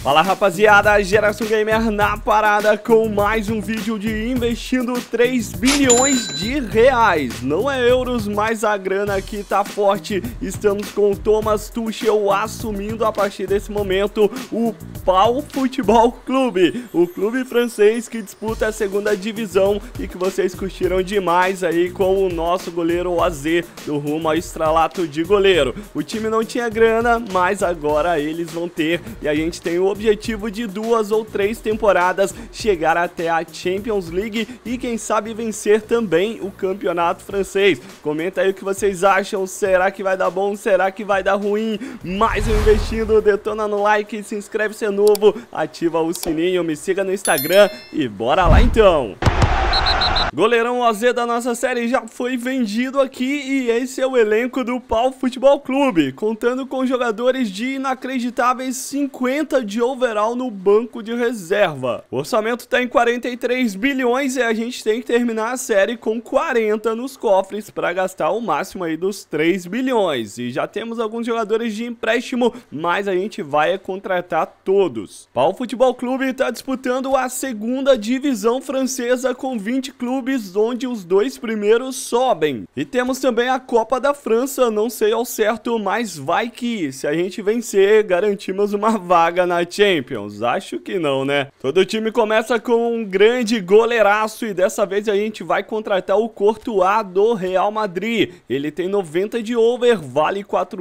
Fala rapaziada, Geração Gamer na parada com mais um vídeo de investindo 3 bilhões de reais. Não é euros, mas a grana aqui tá forte. Estamos com o Thomas Tuchel assumindo a partir desse momento o PAL Futebol Clube, o clube francês que disputa a segunda divisão e que vocês curtiram demais aí com o nosso goleiro OZ do rumo ao estrelato de goleiro. O time não tinha grana, mas agora eles vão ter e a gente tem o objetivo de 2 ou 3 temporadas chegar até a Champions League e quem sabe vencer também o campeonato francês. Comenta aí o que vocês acham, será que vai dar bom, será que vai dar ruim? Mais um investindo, detona no like, se inscreve se é novo, ativa o sininho, me siga no Instagram e bora lá então! Goleirão OZ da nossa série já foi vendido aqui e esse é o elenco do PAL Futebol Clube, contando com jogadores de inacreditáveis 50 de overall no banco de reserva. O orçamento está em 43 bilhões e a gente tem que terminar a série com 40 nos cofres para gastar o máximo aí dos 3 bilhões. E já temos alguns jogadores de empréstimo, mas a gente vai contratar todos. PAL Futebol Clube está disputando a segunda divisão francesa com 20 clubes, onde os 2 primeiros sobem. E temos também a Copa da França, não sei ao certo, mas vai que se a gente vencer, garantimos uma vaga na Champions. Acho que não, né? Todo time começa com um grande goleiraço e dessa vez a gente vai contratar o Courtois do Real Madrid. Ele tem 90 de over, vale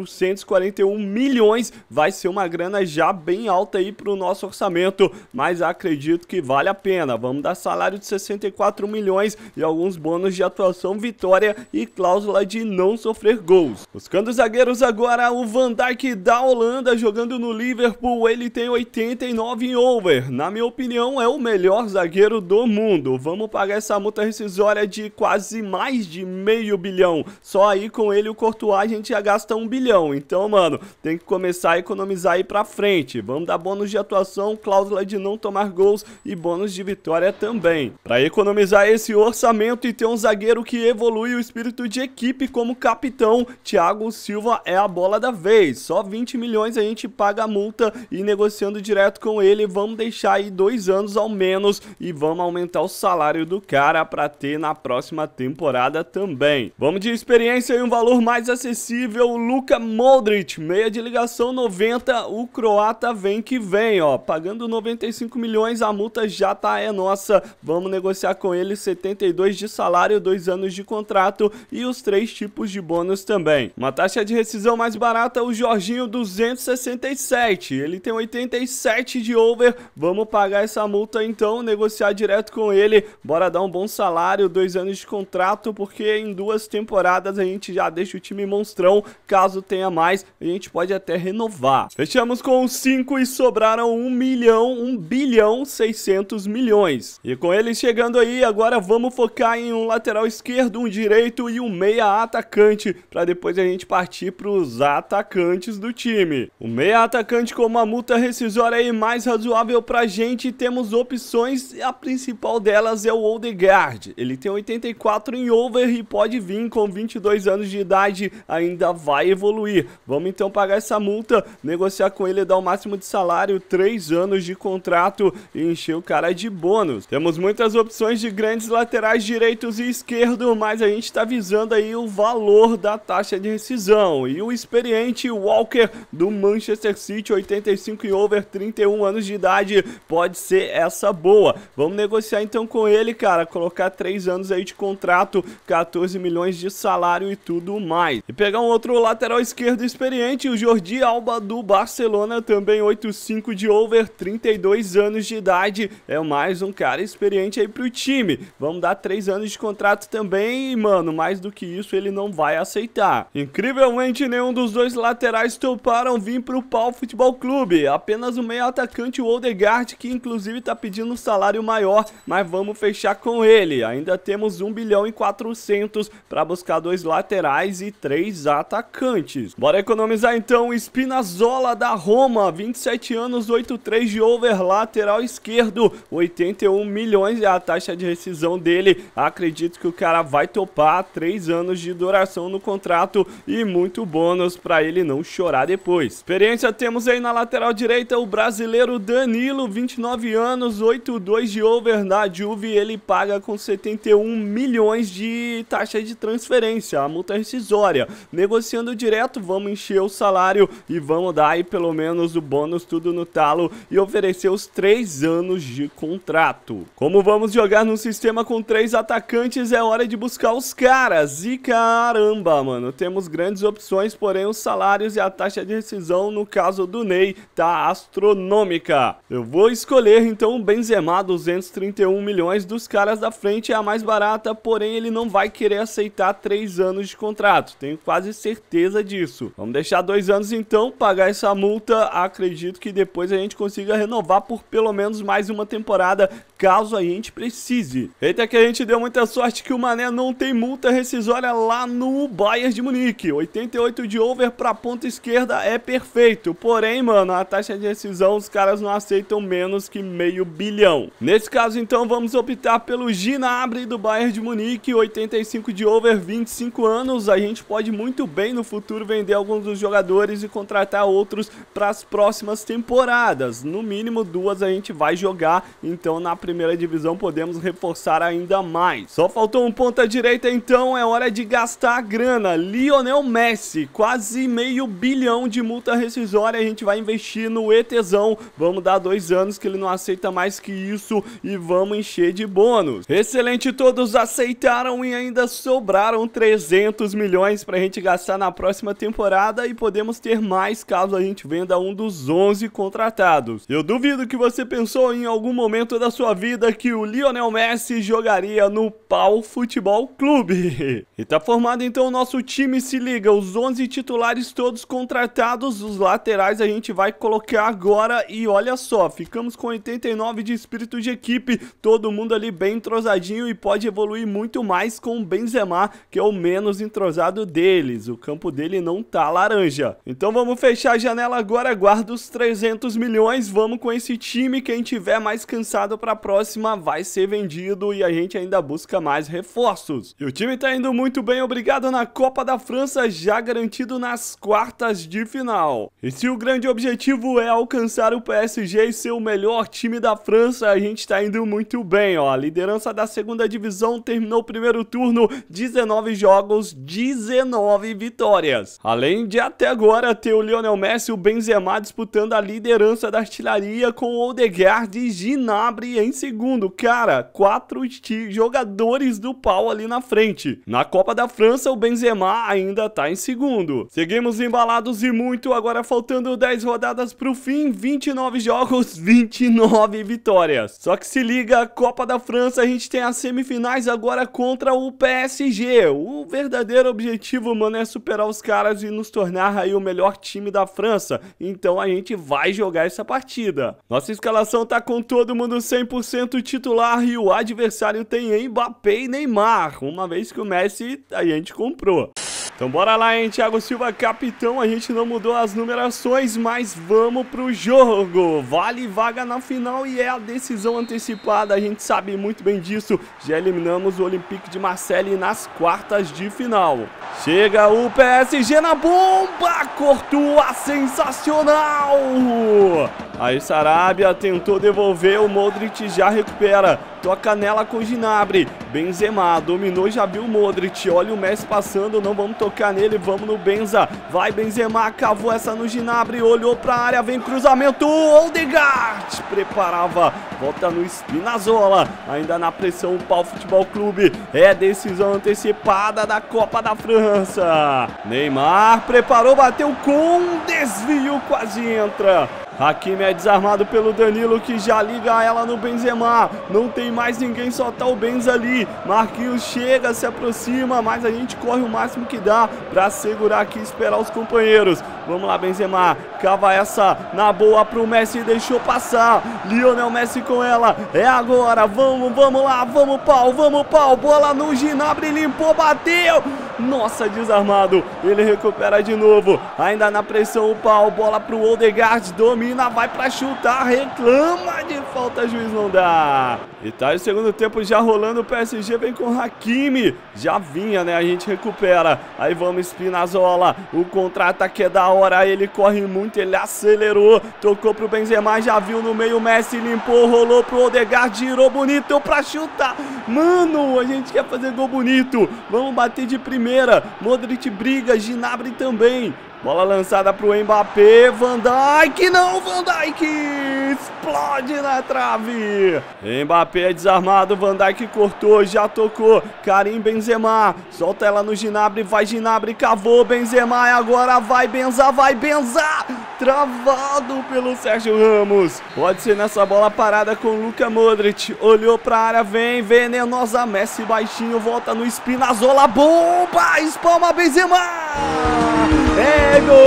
441 milhões, vai ser uma grana já bem alta aí pro nosso orçamento, mas acredito que vale a pena. Vamos dar salário de 64 milhões e alguns bônus de atuação, vitória e cláusula de não sofrer gols. Buscando zagueiros agora, o Van Dijk da Holanda jogando no Liverpool, ele tem 89 em over. Na minha opinião é o melhor zagueiro do mundo. Vamos pagar essa multa rescisória de quase mais de meio bilhão. Só aí com ele o Courtois a gente já gasta 1 bilhão. Então, mano, tem que começar a economizar aí pra frente. Vamos dar bônus de atuação, cláusula de não tomar gols e bônus de vitória também. Pra economizar esse orçamento e ter um zagueiro que evolui o espírito de equipe como capitão, Thiago Silva é a bola da vez. Só 20 milhões a gente paga a multa e negociando direto com ele, vamos deixar aí 2 anos ao menos e vamos aumentar o salário do cara para ter na próxima temporada também. Vamos de experiência e um valor mais acessível, Luka Modric, meia de ligação 90, o croata vem que vem, ó, pagando 95 milhões, a multa já é nossa, vamos negociar com ele 72 de salário, 2 anos de contrato e os 3 tipos de bônus também. Uma taxa de rescisão mais barata, o Jorginho 267, ele tem 87 de over, vamos pagar essa multa então, negociar direto com ele, bora dar um bom salário, 2 anos de contrato, porque em 2 temporadas a gente já deixa o time monstrão, caso tenha mais, a gente pode até renovar. Fechamos com os 5 e sobraram 1 bilhão 600 milhões. E com ele chegando aí, agora vamos focar em um lateral esquerdo, um direito e um meia atacante, para depois a gente partir para os atacantes do time. O meia atacante com uma multa rescisória aí mais razoável pra gente, temos opções e a principal delas é o Odegaard. Ele tem 84 em over e pode vir com 22 anos de idade, ainda vai evoluir. Vamos então pagar essa multa, negociar com ele, dar o máximo de salário, 3 anos de contrato e encher o cara de bônus. Temos muitas opções de grandes laterais direitos e esquerdo, mas a gente tá visando aí o valor da taxa de rescisão. E o experiente Walker do Manchester City, 85 em over, 31 anos de idade, pode ser essa boa. Vamos negociar então com ele, cara, colocar 3 anos aí de contrato, 14 milhões de salário e tudo mais. E pegar um outro lateral esquerdo experiente, o Jordi Alba do Barcelona, também 85 de over, 32 anos de idade, é mais um cara experiente aí pro time. Vamos dar 3 anos de contrato também e, mano, mais do que isso ele não vai aceitar. Incrivelmente, nenhum dos 2 laterais toparam vir pro PAL Futebol Clube. Apenas o meio atacante, o Odegaard, que inclusive tá pedindo um salário maior, mas vamos fechar com ele. Ainda temos 1 bilhão e 400 para buscar 2 laterais e 3 atacantes. Bora economizar então, o Spinazzola da Roma, 27 anos, 83 de over, lateral esquerdo, 81 milhões é a taxa de rescisão dele, acredito que o cara vai topar 3 anos de duração no contrato e muito bônus para ele não chorar depois. Experiência temos aí na lateral direita o brasileiro Danilo, 29 anos, 8,2 de over na Juve, ele paga com 71 milhões de taxa de transferência, a multa rescisória. Negociando direto, vamos encher o salário e vamos dar aí pelo menos o bônus tudo no talo e oferecer os 3 anos de contrato. Como vamos jogar num sistema com 3 atacantes, é hora de buscar os caras. E caramba, mano, temos grandes opções, porém os salários e a taxa de rescisão, no caso do Ney, tá astronômica. Eu vou escolher então o Benzema, 231 milhões dos caras da frente, é a mais barata, porém ele não vai querer aceitar 3 anos de contrato, tenho quase certeza disso. Vamos deixar 2 anos então, pagar essa multa, acredito que depois a gente consiga renovar por pelo menos mais uma temporada, caso a gente precise. Eita que a gente deu muita sorte que o Mané não tem multa rescisória lá no Bayern de Munique. 88 de over pra ponta esquerda é perfeito, porém, mano, a taxa de rescisão os caras não aceitam menos que meio bilhão. Nesse caso então vamos optar pelo Gnabry do Bayern de Munique, 85 de over, 25 anos. A gente pode muito bem no futuro vender alguns dos jogadores e contratar outros para as próximas temporadas. No mínimo 2 a gente vai jogar, então na primeira divisão podemos reforçar ainda mais. Só faltou um ponta direita, então é hora de gastar a grana. Lionel Messi, quase meio bilhão de multa rescisória, a gente vai investir no ETzão. Vamos dar 2 anos que ele não aceita mais que isso e vamos encher de bônus. Excelente, todos aceitaram e ainda sobraram 300 milhões pra gente gastar na próxima temporada e podemos ter mais caso a gente venda um dos 11 contratados. Eu duvido que você pensou em algum momento da sua vida que o Lionel Messi jogaria no Pau Futebol Clube. E tá formado então o nosso time, se liga, os 11 titulares todos contratados, os laterais a gente vai colocar agora e olha só, ficamos com 89 de espírito de equipe, todo mundo ali bem entrosadinho e pode evoluir muito mais com o Benzema, que é o menos entrosado deles, o campo dele não tá laranja. Então vamos fechar a janela agora, guarda os 300 milhões, vamos com esse time, quem tiver mais cansado pra próxima vai ser vendido e a gente ainda busca mais reforços. E o time tá indo muito bem, obrigado na Copa da França, já garantido nas quartas de final. E se o grande objetivo é alcançar o PSG e ser o melhor time da França, a gente tá indo muito bem, ó. A liderança da segunda divisão terminou o primeiro turno, 19 jogos, 19 vitórias. Além de até agora ter o Lionel Messi e o Benzema disputando a liderança da artilharia com o Odegaard e Gnabry em segundo. Cara, 4 jogadores do pau ali na frente. Na Copa da França, o Benzema ainda tá em segundo. Seguimos embalados e muito, agora faltando 10 rodadas pro fim, 29 jogos, 29 vitórias. Só que se liga, Copa da França, a gente tem as semifinais agora contra o PSG. O verdadeiro objetivo, mano, é superar os caras e nos tornar aí o melhor time da França. Então a gente vai jogar essa partida. Nossa escalação tá com todo mundo 100% titular e o adversário tem Mbappé e Neymar, uma vez que o Messi a gente comprou. Então bora lá, hein, Thiago Silva, capitão, a gente não mudou as numerações, mas vamos pro jogo. Vale vaga na final e é a decisão antecipada, a gente sabe muito bem disso. Já eliminamos o Olympique de Marseille nas quartas de final. Chega o PSG na bomba, Courtois, sensacional! Aí Sarabia tentou devolver, o Modric já recupera. Toca nela com o Gnabry. Benzema dominou, já viu o Modric. Olha o Messi passando, não vamos tocar nele, vamos no Benza. Vai Benzema, cavou essa no Gnabry, olhou pra área, vem cruzamento. Odegaard preparava, volta no Spinazzola. Ainda na pressão o Pau Futebol Clube. É decisão antecipada da Copa da França. Neymar preparou, bateu com desvio, quase entra. Hakimi é desarmado pelo Danilo, que já liga ela no Benzema. Não tem mais ninguém, só tá o Benz ali. Marquinhos chega, se aproxima, mas a gente corre o máximo que dá pra segurar aqui e esperar os companheiros. Vamos lá, Benzema, cava essa na boa pro Messi, deixou passar. Lionel Messi com ela, é agora, vamos lá, vamos pau, bola no Gnabry, limpou, bateu. Nossa, desarmado. Ele recupera de novo. Ainda na pressão o pau. Bola pro Odegaard. Domina, vai pra chutar. Reclama de falta, juiz não dá. E tá o segundo tempo já rolando. O PSG vem com Hakimi. Já vinha, né? A gente recupera. Aí vamos, Spinazzola. O contra-ataque é da hora. Ele corre muito, ele acelerou. Tocou pro Benzema, já viu no meio. Messi limpou, rolou pro Odegaard. Girou bonito pra chutar. Mano, a gente quer fazer gol bonito. Vamos bater de primeira. Modric briga, Gnabry também. Bola lançada pro Mbappé, Van Dijk, não, Van Dijk explode na trave. Mbappé é desarmado, Van Dijk cortou, já tocou, Karim Benzema, solta ela no Gnabry, vai Gnabry, cavou, Benzema, e agora vai Benza, travado pelo Sérgio Ramos. Pode ser nessa bola parada com Luka Modric, olhou pra área, vem, venenosa, Messi baixinho, volta no Spinazzola, bomba, espalma Benzema. É gol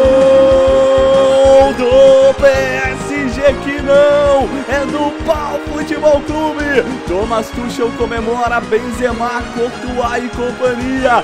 do PSG que não é do Pau Futebol Clube. Thomas Tuchel comemora, Benzema, Courtois e companhia.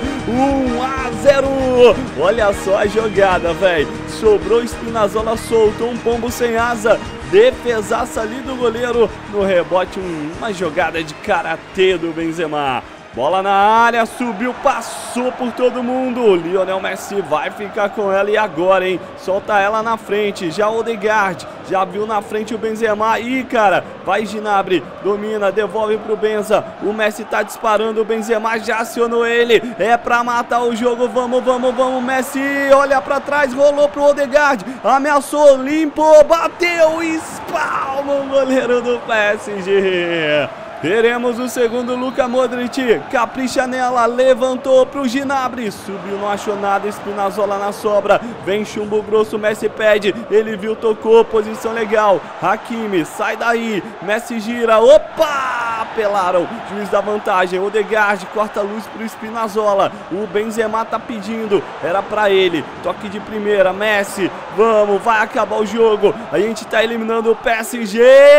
1-0. Olha só a jogada, velho. Sobrou Spinazzola, soltou um pombo sem asa. Defesaça ali do goleiro. No rebote, uma jogada de karatê do Benzema. Bola na área, subiu, passou por todo mundo. Lionel Messi vai ficar com ela e agora, hein? Solta ela na frente, já o Odegaard, já viu na frente o Benzema. Ih, cara, vai Gnabry, domina, devolve pro Benza. O Messi tá disparando, o Benzema já acionou ele. É pra matar o jogo, vamos, Messi. Olha pra trás, rolou pro Odegaard, ameaçou, limpou, bateu, espalma o goleiro do PSG. Teremos o segundo, Luka Modric, capricha nela, levantou pro Gnabry, subiu, não achou nada, Spinazzola na sobra, vem chumbo grosso, Messi pede, ele viu, tocou, posição legal, Hakimi, sai daí, Messi gira, opa, pelaram, juiz da vantagem, Odegaard corta a luz pro Spinazzola, o Benzema tá pedindo, era pra ele, toque de primeira, Messi, vamos, vai acabar o jogo, a gente tá eliminando o PSG,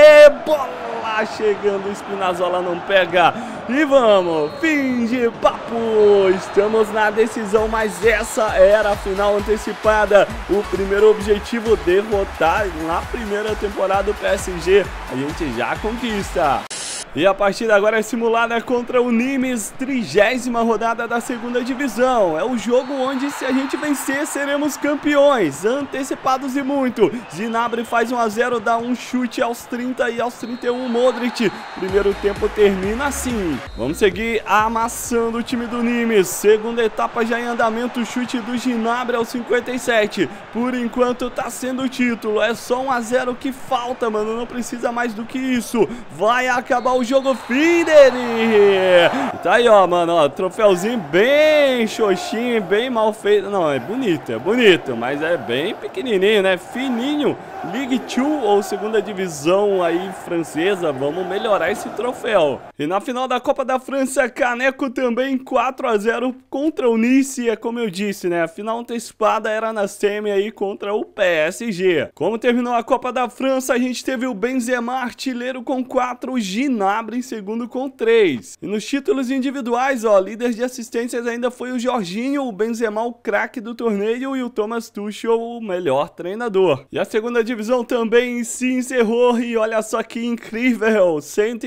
bola! Chegando, o Spinazzola não pega. E vamos, fim de papo. Estamos na decisão, mas essa era a final antecipada. O primeiro objetivo, derrotar na primeira temporada o PSG. A gente já conquista. E a partida agora é simulada contra o Nimes, 30ª rodada da segunda divisão. É o jogo onde, se a gente vencer, seremos campeões, antecipados e muito. Gnabry faz 1-0, dá um chute aos 30 e aos 31, Modric. Primeiro tempo termina assim. Vamos seguir amassando o time do Nimes. Segunda etapa já em andamento, chute do Gnabry aos 57. Por enquanto tá sendo o título, é só 1-0 que falta, mano, não precisa mais do que isso. Vai acabar o jogo, fim dele. Tá aí, ó, mano, ó, troféuzinho bem xoxinho, bem mal feito. Não, é bonito, mas é bem pequenininho, né? Fininho. Ligue 2 ou segunda divisão aí francesa, vamos melhorar esse troféu. E na final da Copa da França, caneco também 4-0 contra o Nice, é como eu disse, né? A final antecipada era na semi aí contra o PSG. Como terminou a Copa da França, a gente teve o Benzema artilheiro com 4, o Gnabry em segundo com 3. E nos títulos individuais, ó, líder de assistências ainda foi o Jorginho, o Benzema o craque do torneio e o Thomas Tuchel o melhor treinador. E a segunda divisão também se encerrou e olha só que incrível,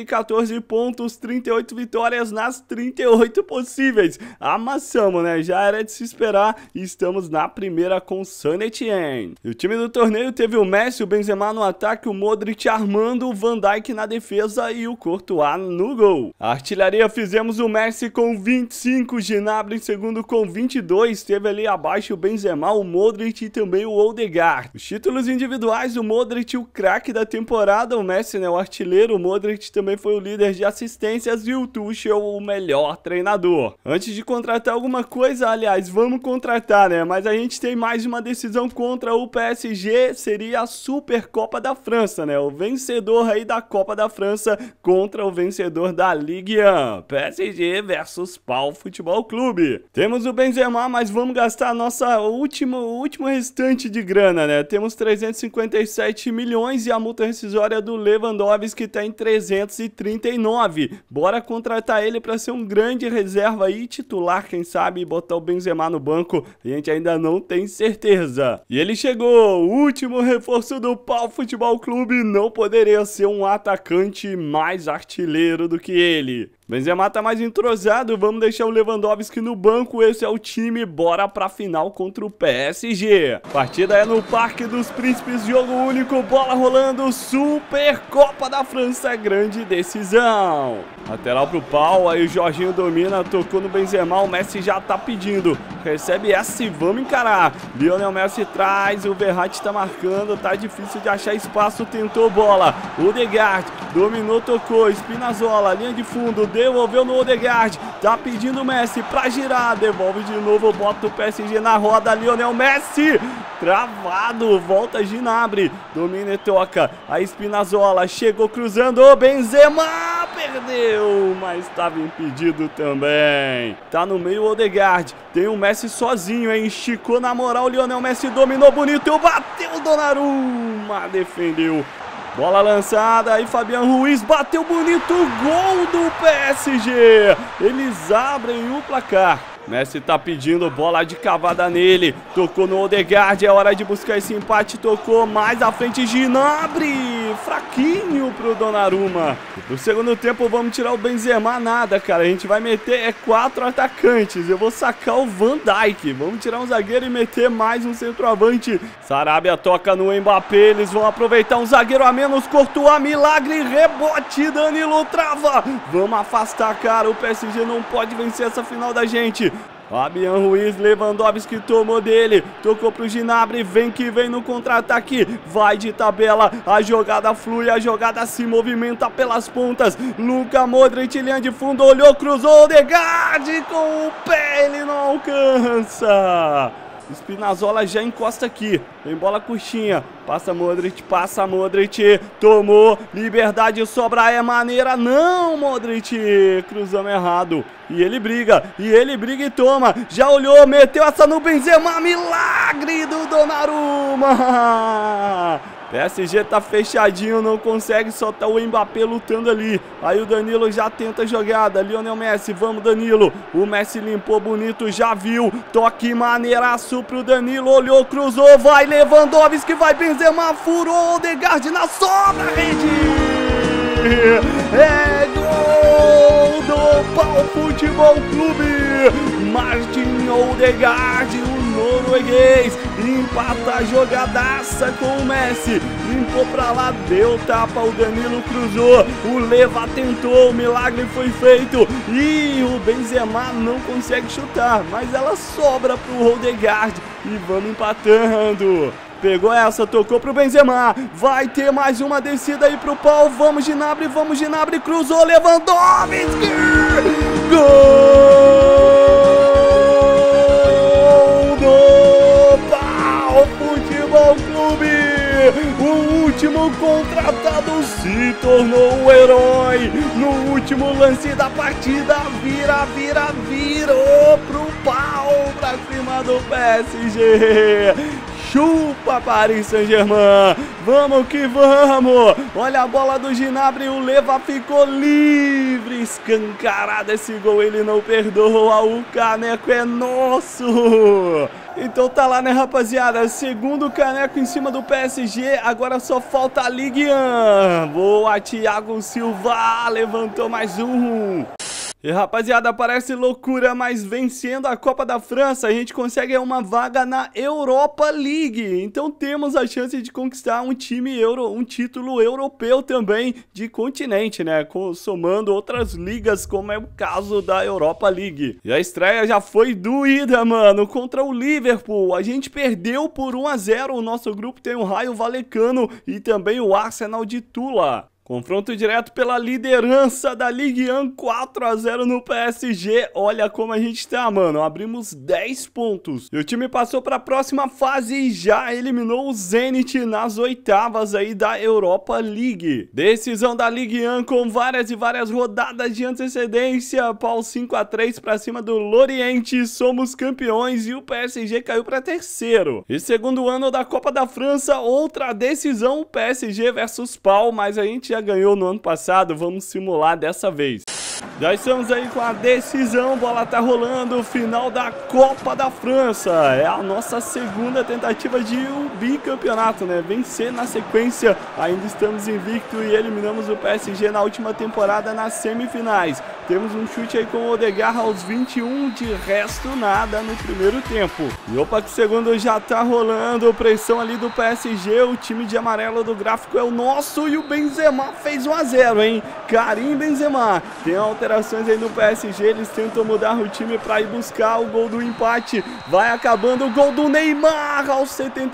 114 pontos, 38 vitórias nas 38 possíveis. Amassamos, né? Já era de se esperar e estamos na primeira com Saint Etienne. E o time do torneio teve o Messi, o Benzema no ataque, o Modric armando, o Van Dijk na defesa e o Courtois no gol. A artilharia fizemos o Messi com 25, Gnabry em segundo com 22, teve ali abaixo o Benzema, o Modric e também o Odegaard. Os títulos individuais, o Modric o craque da temporada, o Messi, né, o artilheiro, o Modric também foi o líder de assistências e o Tuchel o melhor treinador. Antes de contratar alguma coisa, aliás, vamos contratar, né, mas a gente tem mais uma decisão contra o PSG, seria a Supercopa da França, né, o vencedor aí da Copa da França com contra o vencedor da Ligue 1, PSG versus PAO Futebol Clube. Temos o Benzema, mas vamos gastar a nossa último restante de grana, né? Temos 357 milhões e a multa rescisória do Lewandowski tá em 339. Bora contratar ele para ser um grande reserva aí, titular, quem sabe, e botar o Benzema no banco. A gente ainda não tem certeza. E ele chegou, o último reforço do PAO Futebol Clube, não poderia ser um atacante mais artilheiro do que ele. Benzema tá mais entrosado, vamos deixar o Lewandowski no banco, esse é o time, bora pra final contra o PSG. Partida é no Parque dos Príncipes, jogo único, bola rolando, Supercopa da França, grande decisão. Lateral pro pau, aí o Jorginho domina, tocou no Benzema, o Messi já tá pedindo, recebe essa e vamos encarar. Lionel Messi traz, o Verratti tá marcando, tá difícil de achar espaço, tentou bola, Odegaard dominou, tocou, Spinazzola, linha de fundo, devolveu no Odegaard, tá pedindo o Messi pra girar, devolve de novo, bota o PSG na roda, Lionel Messi, travado, volta Gnabry, domina e toca, a Spinazzola chegou cruzando, o Benzema perdeu, mas estava impedido também. Tá no meio o Odegaard, tem o Messi sozinho, hein, esticou na moral, o Lionel Messi dominou bonito, bateu o Donnarumma, defendeu. Bola lançada, aí Fabian Ruiz bateu bonito, gol do PSG. Eles abrem o placar. Messi tá pedindo bola de cavada nele, tocou no Odegaard, é hora de buscar esse empate, tocou mais à frente, Gnabry, fraquinho pro Donnarumma. No segundo tempo vamos tirar o Benzema, nada, cara, a gente vai meter 4 atacantes, eu vou sacar o Van Dijk, vamos tirar um zagueiro e meter mais um centroavante. Sarabia toca no Mbappé, eles vão aproveitar um zagueiro a menos, Courtois, milagre, rebote, Danilo trava, vamos afastar, cara, o PSG não pode vencer essa final da gente. Fabian Ruiz, Lewandowski tomou dele, tocou pro Gnabry, vem que vem no contra-ataque, vai de tabela, a jogada flui, a jogada se movimenta pelas pontas, Luka Modric, linha de fundo, olhou, cruzou, Odegaard com o pé, ele não alcança. Spinazzola já encosta aqui, tem bola curtinha, passa Modric, tomou, liberdade, sobra, é maneira, não Modric, cruzamos errado, e ele briga e toma, já olhou, meteu essa no Benzema, milagre do Donnarumma. PSG tá fechadinho, não consegue, só tá o Mbappé lutando ali. Aí o Danilo já tenta a jogada, Lionel Messi, vamos Danilo. O Messi limpou bonito, já viu, toque maneiraço pro Danilo, olhou, cruzou, vai Lewandowski, vai Benzema, furou, Odegaard na sobra, rede! É gol do PAO Futebol Clube! Martin Odegaard, o norueguês, empata a jogadaça com o Messi, limpou pra lá, deu tapa, o Danilo cruzou, o Leva tentou, o milagre foi feito e o Benzema não consegue chutar, mas ela sobra pro Odegaard e vamos empatando. Pegou essa, tocou pro Benzema, vai ter mais uma descida aí pro pau, vamos Gnabry, cruzou, Lewandowski, gol do PAO Futebol Clube, o último contratado se tornou o herói, no último lance da partida, virou pro pau, pra cima do PSG. Chupa Paris Saint-Germain, vamos que vamos, olha a bola do Gnabry, o Leva ficou livre, escancarado esse gol, ele não perdoa, o caneco é nosso. Então tá lá, né, rapaziada, segundo caneco em cima do PSG, agora só falta a Ligue 1, boa Thiago Silva, levantou mais um. E rapaziada, parece loucura, mas vencendo a Copa da França, a gente consegue uma vaga na Europa League. Então temos a chance de conquistar um título europeu também de continente, né? Somando outras ligas, como é o caso da Europa League. E a estreia já foi doída, mano, contra o Liverpool. A gente perdeu por 1 a 0, o nosso grupo tem o Raio Vallecano e também o Arsenal de Tula. Confronto direto pela liderança da Ligue 1, 4-0 no PSG. Olha como a gente tá, mano. Abrimos 10 pontos. E o time passou para a próxima fase e já eliminou o Zenit nas oitavas aí da Europa League. Decisão da Ligue 1 com várias e várias rodadas de antecedência. Pau 5-3 para cima do Lorient. Somos campeões e o PSG caiu para terceiro. E segundo ano da Copa da França, outra decisão, PSG versus Pau, mas a gente já ganhou no ano passado, vamos simular dessa vez. Já estamos aí com a decisão, bola tá rolando, final da Copa da França. É a nossa segunda tentativa de um bicampeonato, né? Vencer na sequência, ainda estamos invicto e eliminamos o PSG na última temporada nas semifinais. Temos um chute aí com o Odegaard aos 21, de resto nada no primeiro tempo. E opa que o segundo já tá rolando, pressão ali do PSG, o time de amarelo do gráfico é o nosso e o Benzema fez 1-0, hein? Karim Benzema, tem alterações aí no PSG, eles tentam mudar o time para ir buscar o gol do empate. Vai acabando o gol do Neymar aos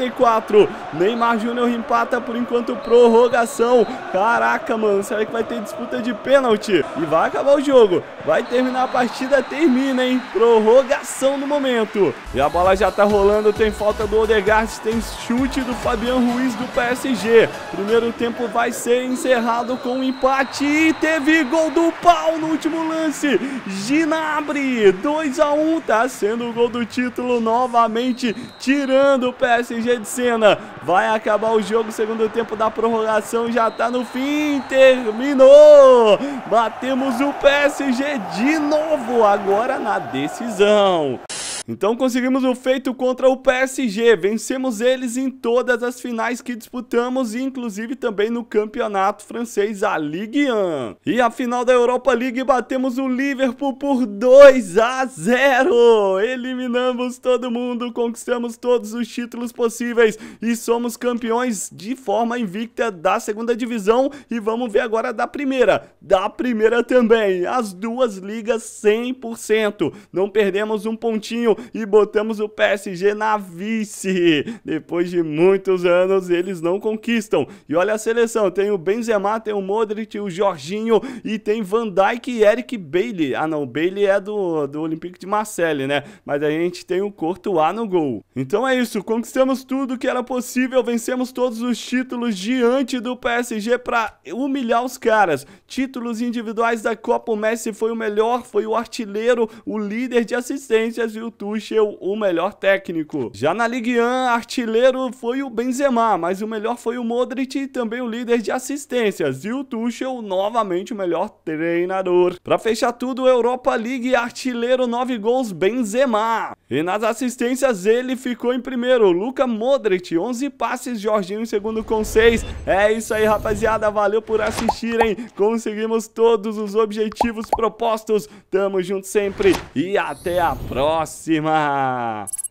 74. Neymar Júnior empata por enquanto, prorrogação. Caraca, mano, será que vai ter disputa de pênalti? E vai acabar o jogo. Vai terminar a partida, termina, hein? Prorrogação no momento. E a bola já tá rolando, tem falta do Odegaard, tem chute do Fabian Ruiz do PSG. Primeiro tempo vai ser encerrado com um empate e teve gol do Pau no último lance. Gnabry, 2-1, tá sendo o gol do título novamente, tirando o PSG de cena. Vai acabar o jogo, segundo tempo da prorrogação já tá no fim, terminou. Batemos o PSG de novo, agora na decisão. Então conseguimos o feito contra o PSG, vencemos eles em todas as finais que disputamos, inclusive também no campeonato francês, a Ligue 1. E a final da Europa League batemos o Liverpool por 2-0, eliminamos todo mundo, conquistamos todos os títulos possíveis e somos campeões de forma invicta da segunda divisão e vamos ver agora da primeira também, as duas ligas 100%, não perdemos um pontinho e botamos o PSG na vice. Depois de muitos anos, eles não conquistam. E olha a seleção, tem o Benzema, tem o Modric, o Jorginho e tem Van Dijk e Eric Bailly. Ah não, o Bailly é do Olympique de Marseille, né? Mas a gente tem o Courtois no gol. Então é isso, conquistamos tudo que era possível, vencemos todos os títulos diante do PSG para humilhar os caras. Títulos individuais da Copa, o Messi foi o melhor, foi o artilheiro, o líder de assistências e o Tuchel o melhor técnico. Já na Ligue 1, artilheiro foi o Benzema, mas o melhor foi o Modric e também o líder de assistências. E o Tuchel, novamente, o melhor treinador. Para fechar tudo, Europa League, artilheiro, 9 gols, Benzema. E nas assistências, ele ficou em primeiro. Luka Modric, 11 passes, Jorginho em segundo com 6. É isso aí, rapaziada. Valeu por assistirem. Conseguimos todos os objetivos propostos. Tamo junto sempre e até a próxima.